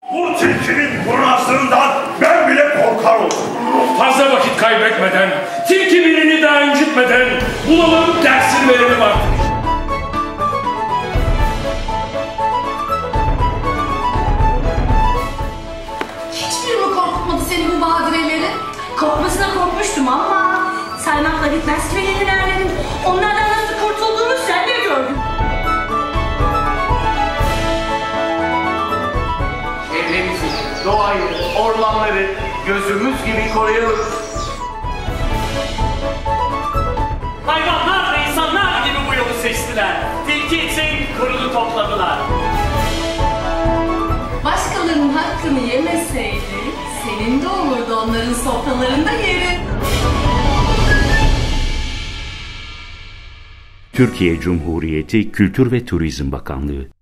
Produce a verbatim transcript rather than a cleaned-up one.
Bu tilkinin kurnazlığından ben bile korkar oldum. Fazla vakit kaybetmeden, tilki birini daha incitmeden bulalım dersini verelim artık. Hiçbiri mi korkutmadı seni bu badireleri? Korkmasına korkmuştum ama saymakla bitmez ki benim ilerledim. Onlardan nasıl kurtulduğunu sen de gördün. Çevremizi, doğayı, ormanları gözümüz gibi koruyalım. Hayvanlar ve insanlar gibi bu yolu seçtiler. Tilki için kurulu topladılar. Başkalarının hakkını yemeseydi, senin de olurdu onların sofralarında yerin. Türkiye Cumhuriyeti Kültür ve Turizm Bakanlığı